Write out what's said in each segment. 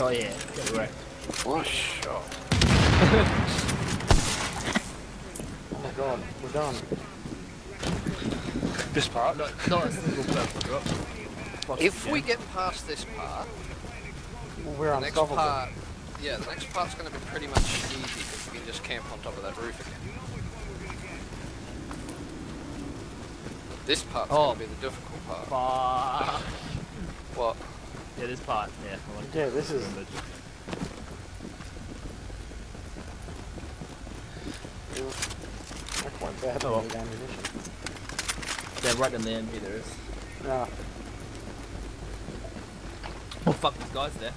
Oh yeah, get wrecked. What a shot. Oh my god, we're done. This part? Not a single purple drop. If we get past this part, Well, we're the next unstoppable. part, yeah, the next part's going to be pretty much easy because we can just camp on top of that roof again. This part's going to be the difficult part. Fuck. What? Yeah, this part. Yeah. Yeah, this is... That's quite bad Oh, well. with ammunition. Yeah, right in the end, there is. Yeah. Oh fuck, this guy's there.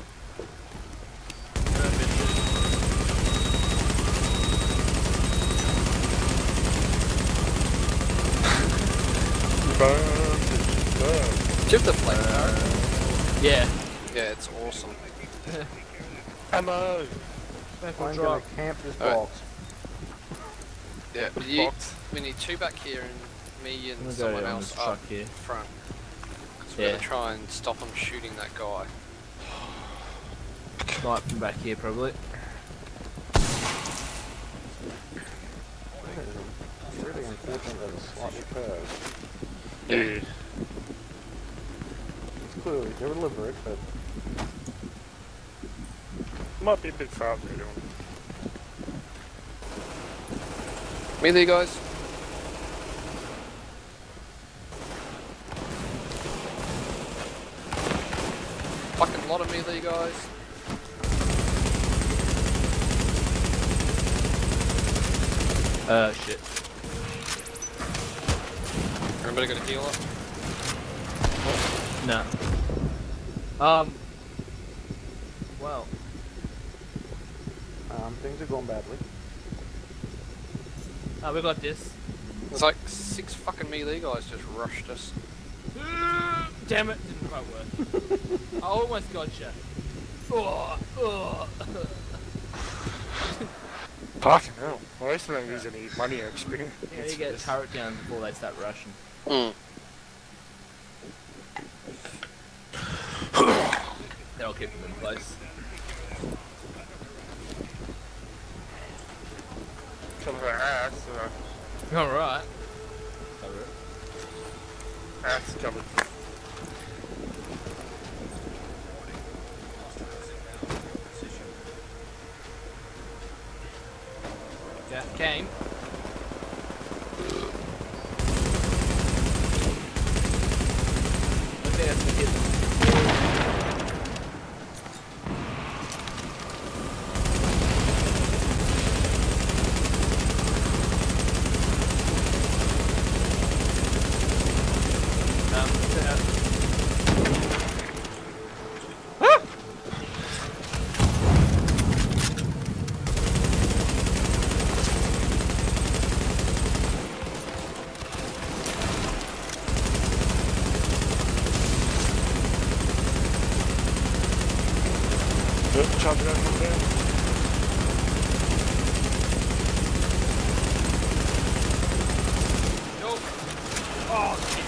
Do you have the flamethrower? Yeah. Yeah, it's awesome. Ammo! I'm gonna camp this Alright. box. Yeah, we need two back here and me and someone else up here. front. Because we're going to try and stop them shooting that guy. Snipe from back here, probably. It's really unfortunate that it's slightly curved. Dude. It's clearly deliberate, but... Might be a bit faster doing. Me there, guys. Fucking lot of melee guys. Shit. Everybody got a heal up? No. Well. Things are going badly. We got this. There's like 6 fucking melee guys just rushed us. Damn it, didn't quite work. I almost got you. Oh. Fucking hell. Well, at least we don't use any money or experience. Yeah, you get a turret down before they start rushing. That'll keep them in place. Cover our ass, Alright. ass covered. Yeah, came. Okay, that's the hit. Charge it out from there. Nope. Oh, shit.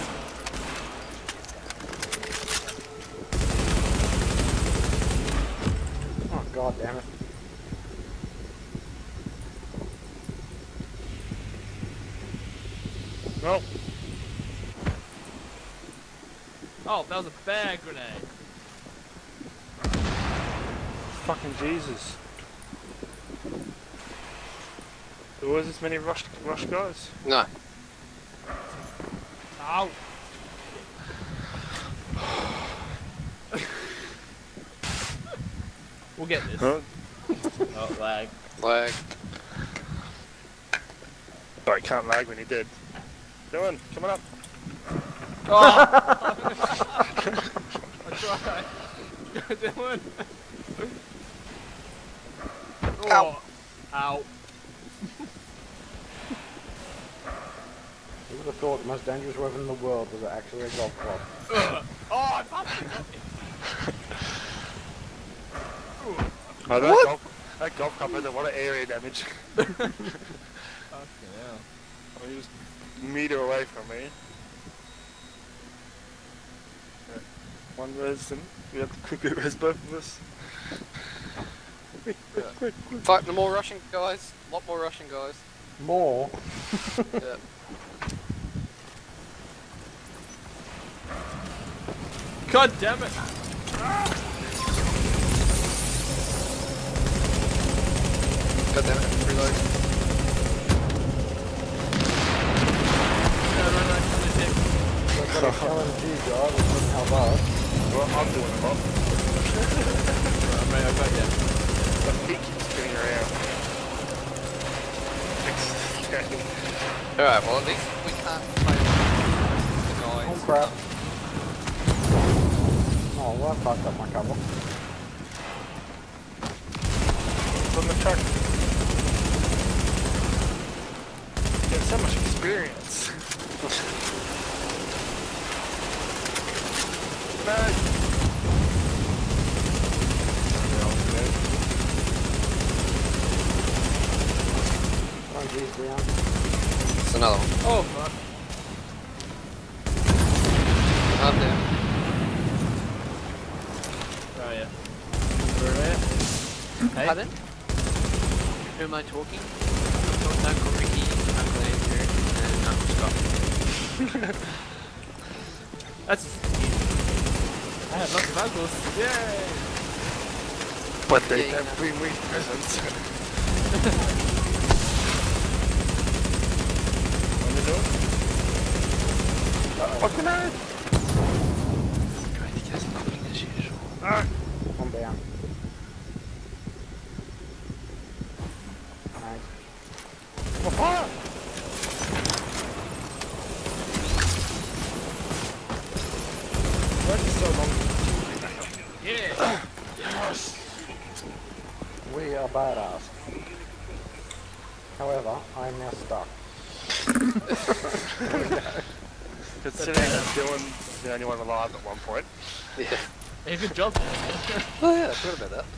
Oh god damn it. No. Oh, that was a bad grenade. Fucking Jesus. There was this many rush guys? No. Ow. We'll get this. Huh? Oh, lag. Lag. Oh, he can't lag when he did. Dylan, coming up. Oh! I tried. Dylan. Oh. Ow. Ow. Who would have thought the most dangerous weapon in the world was actually a golf club? Oh, I fucking got Oh, that golf club had a lot of area damage. Fucking hell. He was a meter away from me. One resident, we have to quickly res both of us. Fuck, the more Russian guys. A lot more Russian guys. More? Yeah. God damn it! God damn it, reload. No, We've got a LMG guy, which doesn't help us. Well, I'm doing a lot. Right, I got you. The peak keeps spinning around. Alright, well at least we can't play the guys. Oh crap. Oh, well, I fucked up my cover. It's on the truck. You have so much experience. No. Oh, geez, down. It's another one. Oh fuck. I'm down. Oh yeah. Where are you? Hey? Pardon? Who am I talking? I'm talking Uncle Ricky, Uncle Andrew, and Uncle Scott. That's easy. I have lots of uncles. Yay! But they Yeah, have you bring me presents. On the door? Fucking hell! Trying to guess nothing as usual. Ah! I'm down. Nice. Oh, fuck! Why is it so long? Yeah! Yes! We are badass. However, I'm now stuck. Considering that Dylan's the only one alive at one point. Yeah. Hey, good job. Oh yeah, I forgot about that.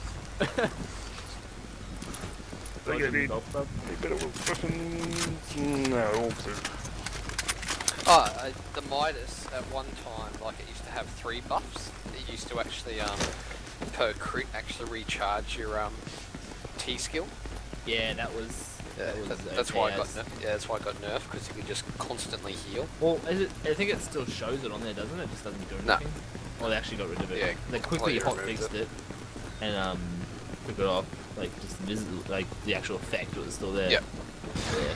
They get me. Golf club. They better fucking. No, all two. Oh, the Midas at one time, like it used to have 3 buffs. It used to actually, per crit, actually recharge your T skill. Yeah, that was. Yeah, that's why I got yeah, that's why I got nerfed, because you could just constantly heal. Well, I think it still shows it on there, doesn't it? It just doesn't do anything. No. Well, they actually got rid of it. Yeah, They quickly completely hotfixed removed it and took it off. Like just like the actual effect was still there. Yep. Yeah.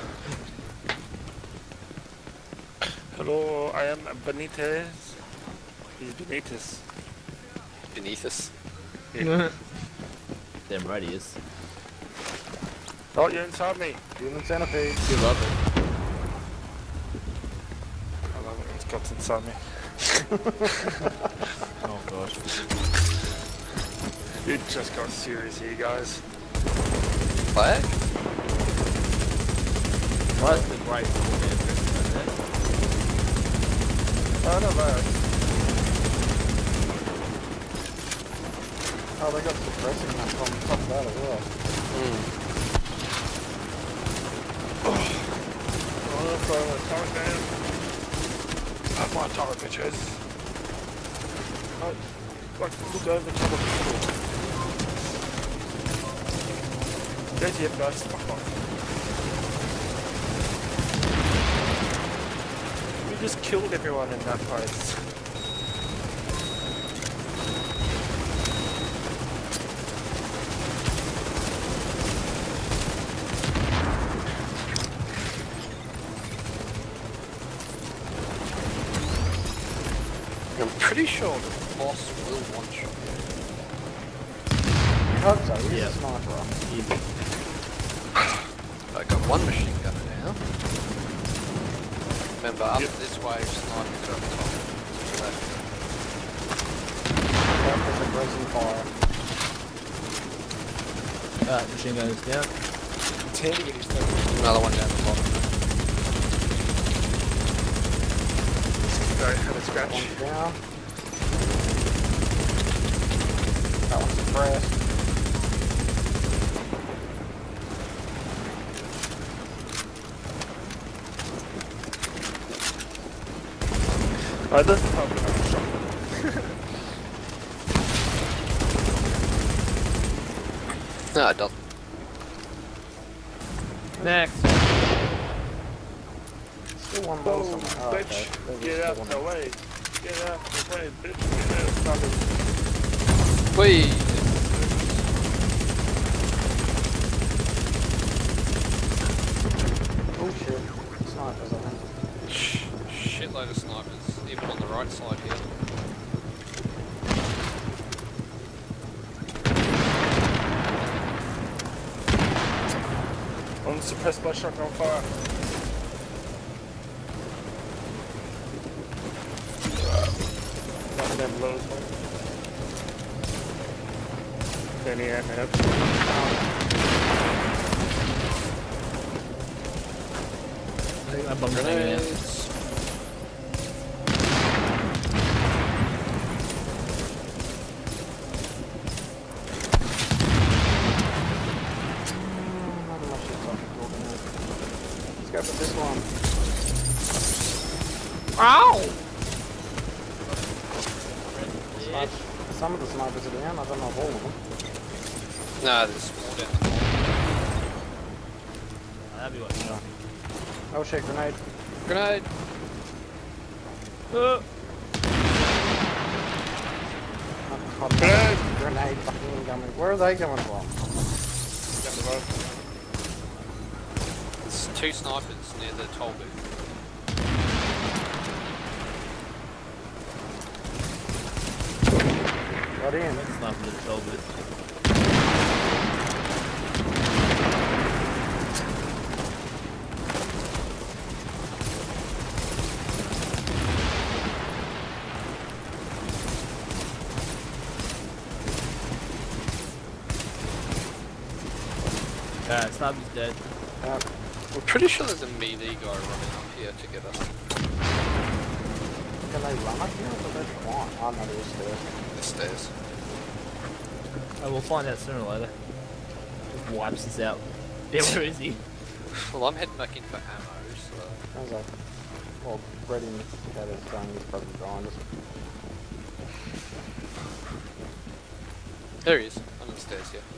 Hello, I am Benitez. He's Benitez. Beneath us. Yeah. Damn right he is. Oh, you're inside me. Human centipede. You love it. I love it when Scott's inside me. Oh gosh. It just got serious here, guys. Flag? Why is the great Oh, no, no. Oh, they got suppressing that on top of that as well. Oh, throw the turret down. Have my turret, bitches. Oh, like, look over the top of people. There's your burst. Fuck off. We just killed everyone in that place. I'm pretty sure the boss will one-shot. I hope so, he's Yeah. a sniper. Easy. I got one machine gun now. Remember, after this wave, snipers are up top. Left. That was a resin fire. Machine gun is down. It's handy with these things. Another one down the bottom. Sorry, had a scratch. One's down. That one's suppressed. Oh, this is probably not a shot. No, it doesn't. Next. Still one more Oh, somewhere. Oh, bitch. okay. There's Get still out one. the way. Get out the way, bitch. Get out the way. Whee! Oh shit. Snipers, I think. Shitload of snipers, even on the right side here. I'm suppressed by shotgun fire. Nothing down below as well. Any out now. I think my bum's hanging out. Grenades. Not much is talking about. Let's go for this one. Ow! Some of the snipers are down, I don't know if all of them. No, there's more down the corner. That'd be what you know. Oh shit, grenade. Grenade! Grenade! Grenade fucking incoming. Where are they coming from? Down the road. There's two snipers near the toll booth. Got in. That's not the troll bit. Alright, Snobby's dead. I'm pretty sure there's a melee guy running up here to get us. Can they run up here or do they climb? Oh no, there's stairs. The stairs. Oh, we'll find out sooner or later. Just wipes us out. Yeah, where is he? Well, I'm heading back in for ammo, so... Sounds like, well, Brett in had his gun, he's probably behind us. There he is, under the stairs here.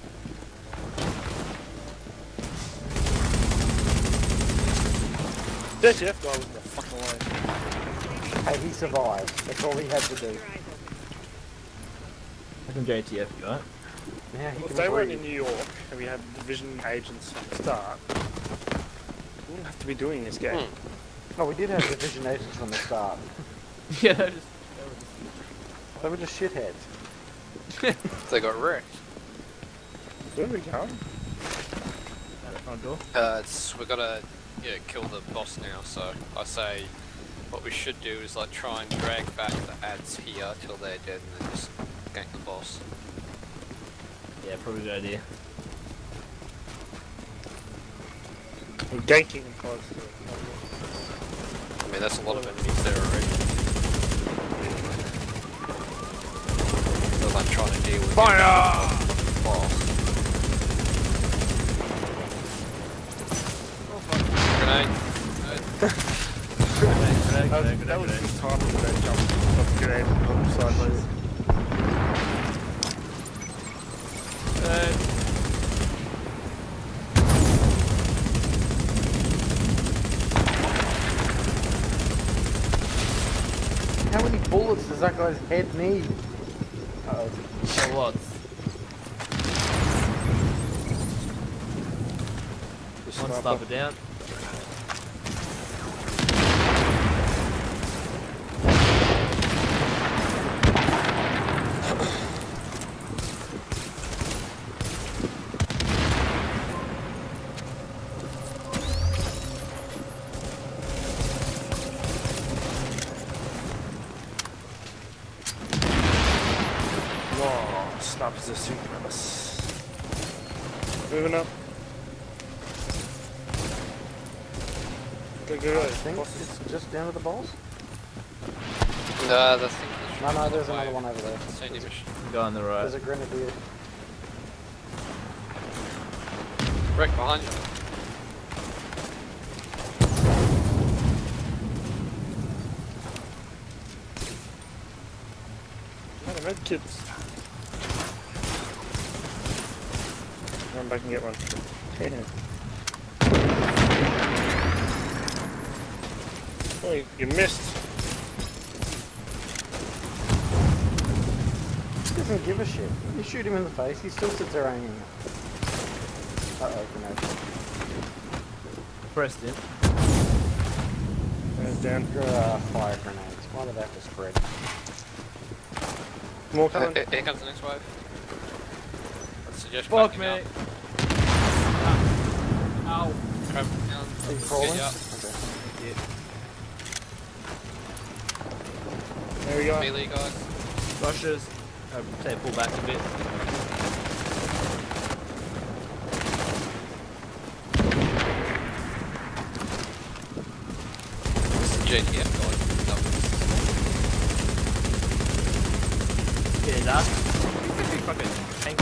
That Jeff guy was in the fucking way. Hey, he survived. That's all he had to do. I can JTF you, right? Now he If can they weren't breathe. in New York and we had division agents from the start, we wouldn't have to be doing this game. No, we did have division agents from the start. Yeah, they're just... They were just shitheads. They got wrecked. Where are we going? Out the front door. We gotta kill the boss now, so I say what we should do is like try and drag back the ads here till they're dead and then just gank the boss. Yeah, probably a good idea. We're ganking and close to it. I mean, that's a lot of enemies there already. So I'm trying to deal with Fire! the boss. Grenade. That was good timing for that jump off the grenade on the sideways. How many bullets does that guy's head need? Uh-oh. Oh, what? One sniper down. Oh, snipers are synchronous. Moving up. Go. I think it's just down to the boss. No, the thing is... No, there's another one over there. Same mission. Go on the right. There's a grenadier. Wreck behind you. Red kids. run back and get one. Oh, you missed. He doesn't give a shit. You shoot him in the face, he still sits there aiming. Uh-oh, grenade. Pressed it. There's down. Fire grenades. Why did that just spread? More coming. Here comes the next wave. I'd suggest Fuck backing me. up. Ow. Crab down. Are you Let's crawling? get you up. Okay. There we go. Melee guys. Rushes. Say pull back a bit. This is GTF guys. Yeah, that. You could be fucking tank.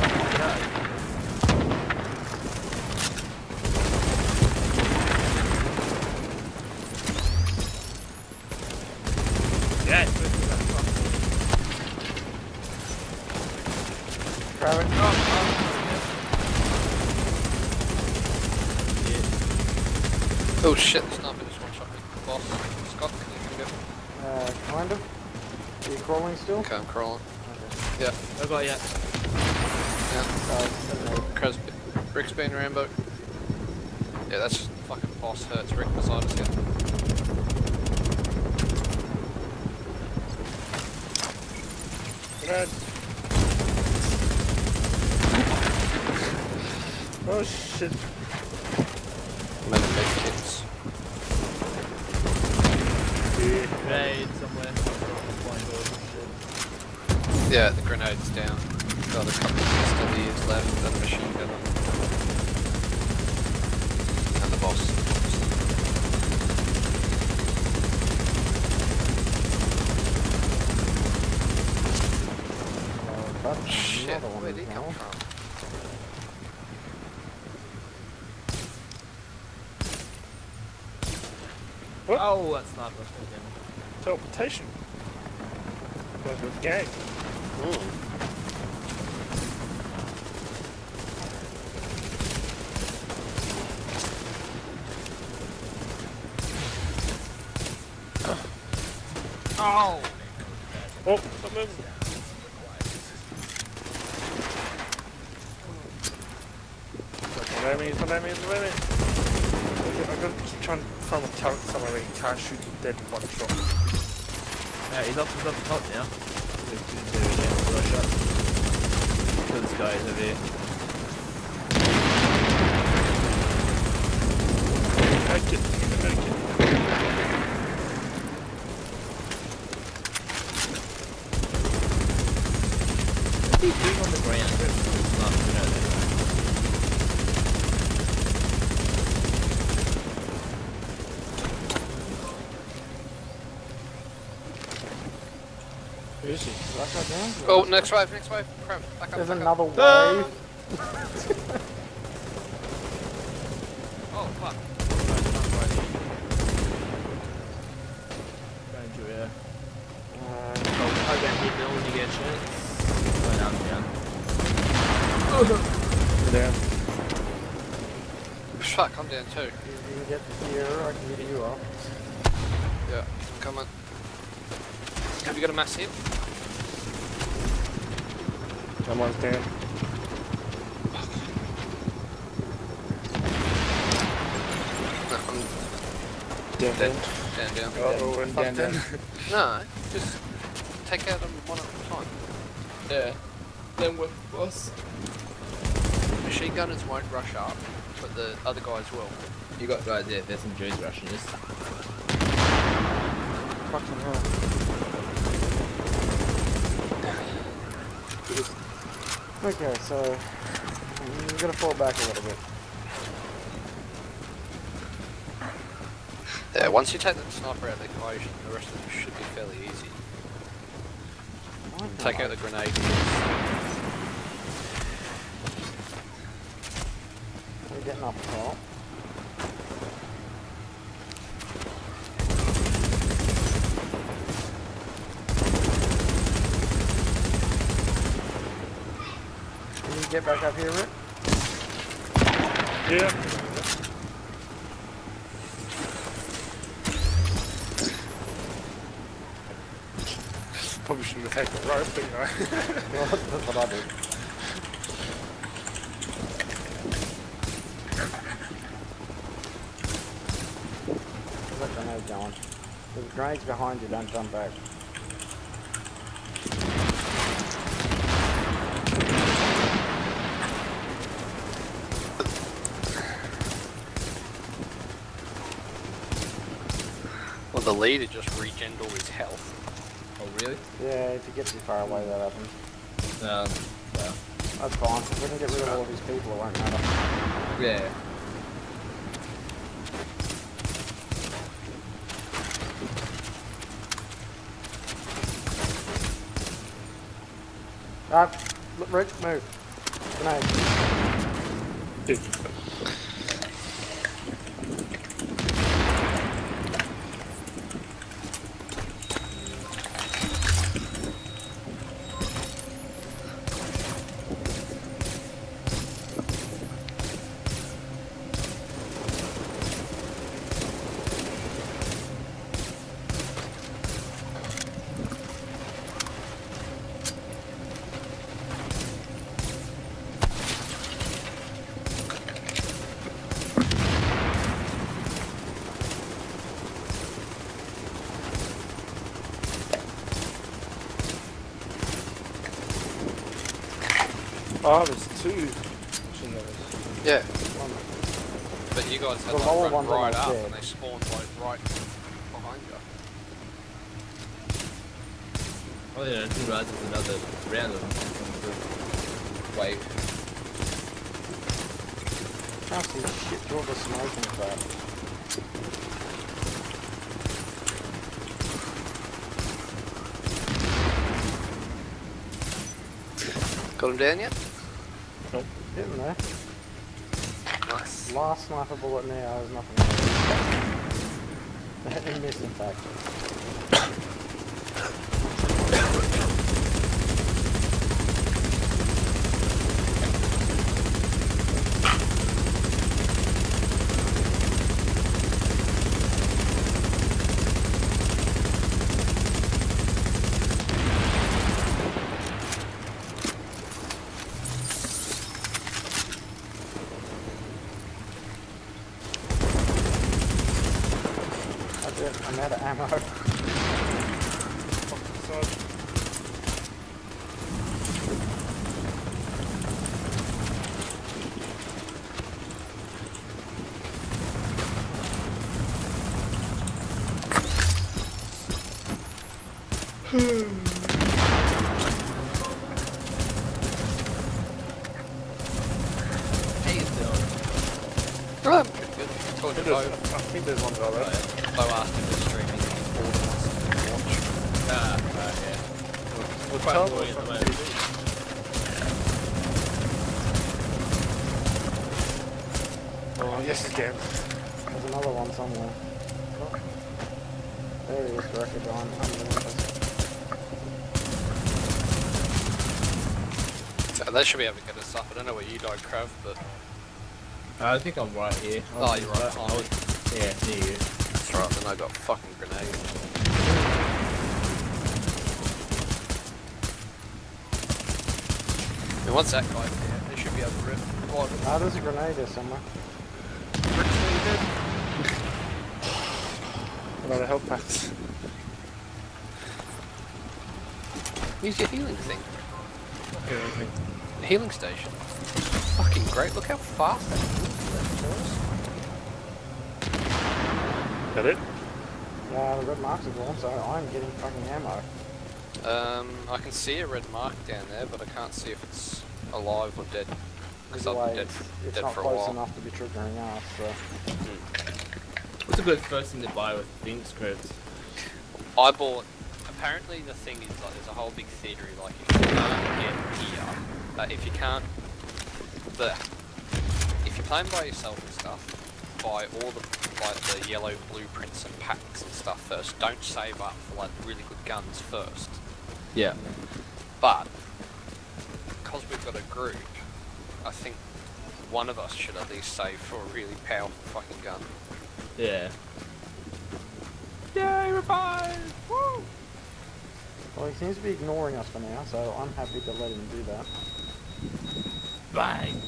Yeah, it's good. Crowing. Oh shit, the sniper just one shot me. Boss. Scott, can you go? Kind of. Are you crawling still? Okay, I'm crawling. Okay. Yeah, I got ya. yeah. Grenade. Crab's Rick's been Rambo. Yeah, that's fucking boss hurts. Rick beside us, yeah. Grenade. Oh shit. Maybe make kits. Yeah. Grenade somewhere. Blind doors and shit. Yeah, the grenade's down. Got a couple of pistols left and a machine gun. And the boss. That's Shit, another one where'd he now. come from? What? Oh, that's not the thing. Teleportation. Like a gang. Oh! Oh, stop moving. Don't let me, don't let me, don't let me. I'm gonna try and farm a turret somewhere where you can't shoot him dead in one shot. Yeah, he's up the top now. Rush up. Kill this guy over here. Make it, make it. What's he doing on the ground? It's not, you know, that. Where is he? Rush that down? Oh, next wave, next wave. Crab, back up, There's back another up. wave. Oh, fuck. Going to, yeah. Oh, I got hit middle when you get a chance. Oh, now I'm down. You're down. Fuck, I'm down too. If you can get to here, I can get you up. Yeah, come on. Have you got a mass hit? Someone's down. No, I'm Down, dead. down. Down. Oh, and down, down. No, just take out them one at a time. Yeah. Then we're boss. Machine gunners won't rush up, but the other guys will. You got guys there, there's some Jews rushing us. Fucking hell. Okay, so you're gonna fall back a little bit. Yeah, once you take the sniper out of the equation, the rest of it should be fairly easy. Take out the grenade. We're getting up top. Can you get back up here, Rick? Yeah. Probably shouldn't have taken the rope, but you know. Well, that's what I did. Where's that grenade going? There's grenades behind you, don't jump back. Well, the leader just regened all his health. Oh, really? Yeah, if you get too far away, that happens. No. That's fine. If we can get rid of all of these people, it won't matter. Yeah. Look, Rick, move. Grenade. Oh, there's two. Shouldn't there? Yeah. One. But you guys had The like whole run one that right was up dead. and they spawned like right behind you. Oh yeah, I didn't realize there's another round of them. Wait. Can't see shit through all the smoke and crap. Got him down yet? Getting there. Nice. Last sniper bullet now has nothing. He missed, in fact. That's it. I'm out of ammo. Hey, it's doing. Oh, I'm pretty good. Told you I Bo. think there's one guy there. Bo asked him to stream and he's bored and wants to watch. Yeah. We'll Quite tell annoying them at the from moment. TV. Oh, yes again. There's another one somewhere. There he is, directly behind us. So they should be able to get us up. I don't know where you died, Krav, but I think I'm right here. Oh, you're right. I was, yeah, near you. that's right. Then I got fucking grenade. And once that guy's there, they should be able to rip. Ah, there's a grenade there somewhere. Another health packs. Use your healing thing. Yeah, The healing station. Fucking great. Look how fast that is that it? Yeah, the red marks are gone, so I'm getting fucking ammo. I can see a red mark down there, but I can't see if it's alive or dead. Because Either I've way, been dead, it's dead not for a close while. enough to be triggering us, so... What's a good first thing to buy with things scripts? I bought. Apparently, the thing is like there's a whole big theory. Like if you can't get gear, if you can't, if you're playing by yourself and stuff, buy all the yellow blueprints and packs and stuff first. Don't save up for like really good guns first. Yeah. But because we've got a group, I think one of us should at least save for a really powerful fucking gun. Yeah. Yay, revive! Woo! Well, he seems to be ignoring us for now, so I'm happy to let him do that. Bang!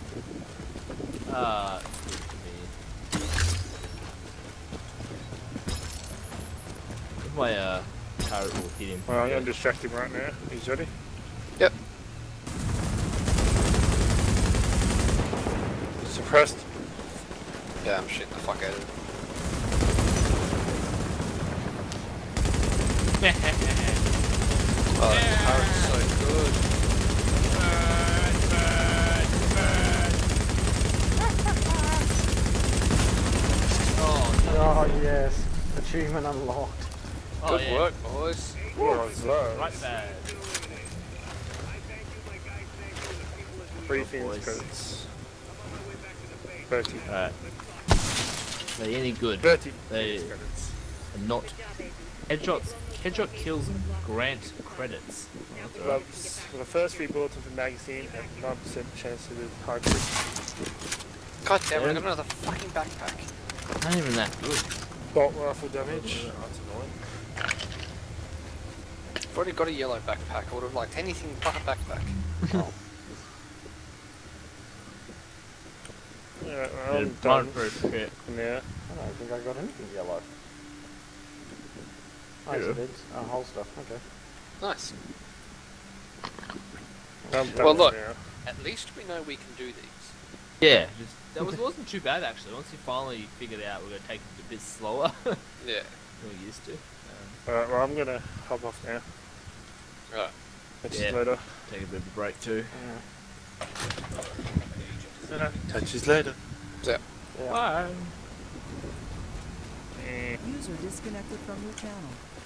If my turret will hit him. Well, I'm going to distract him right now. He's ready? Yep. Suppressed. Yeah, I'm shooting the fuck out of him. Oh, that turret's so good. Oh yes, achievement unlocked. Oh, Good yeah. work, boys. What was that? Right bad. 3 Oh, things boys. credits. 30. Alright. They any good? 30 They things credits. are not. Headshot kills grant credits. Oh, that's Well, alright. for the first 3 bullets of the magazine and 9% chance to do hard crit. God damn it, I got another fucking backpack. Not even that good. Bolt rifle damage. That's annoying. I've already got a yellow backpack. I would have liked anything but a backpack. Yeah, Yeah, I'm done for a crit. for now. I don't think I got anything yellow. Oh, yes, Yeah. I did. Oh, whole stuff. Okay. Nice. I'm done Well, look. now. At least we know we can do these. Yeah, that wasn't too bad actually. Once you finally figured out we're gonna take it a bit slower than Yeah. we used to. Alright, well, I'm gonna hop off now. Right. Catch Yeah. you later. Take a bit of a break too. Catch you later. So, Yeah. Bye. Eh. User disconnected from your channel.